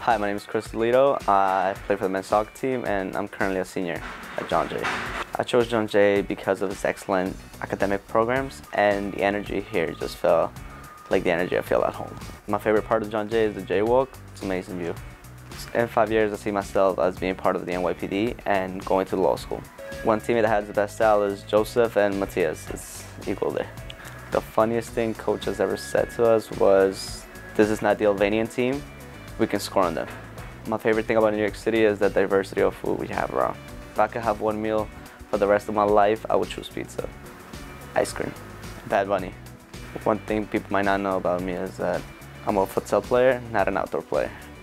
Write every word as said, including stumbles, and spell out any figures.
Hi, my name is Toledo. Uh, I play for the men's soccer team, and I'm currently a senior at John Jay. I chose John Jay because of its excellent academic programs, and the energy here just felt like the energy I feel at home. My favorite part of John Jay is the Jaywalk. It's an amazing view. In five years, I see myself as being part of the N Y P D and going to law school. One teammate that has the best style is Joseph, and Matthias. It's equal there. The funniest thing coach has ever said to us was, "This is not the Albanian team. We can score on them." My favorite thing about New York City is the diversity of food we have around. If I could have one meal for the rest of my life, I would choose pizza. Ice cream. Bad Bunny. One thing people might not know about me is that I'm a futsal player, not an outdoor player.